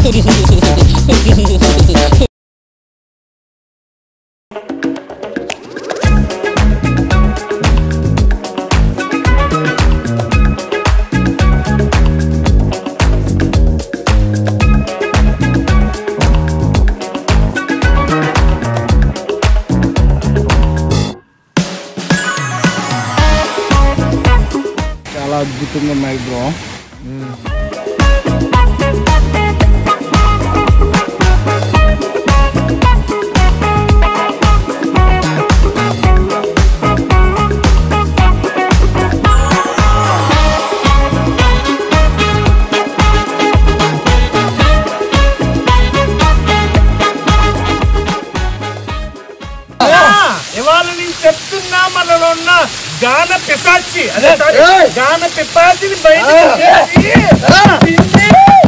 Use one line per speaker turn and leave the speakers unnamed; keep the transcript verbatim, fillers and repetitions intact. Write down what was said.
చాలా అద్భుతంగా ఉన్నాయి బ్రో.
ఇవాళ నేను చెప్తున్నా మనలో ఉన్న గాన పిశాచి అదే గాన పిశాచిని బయట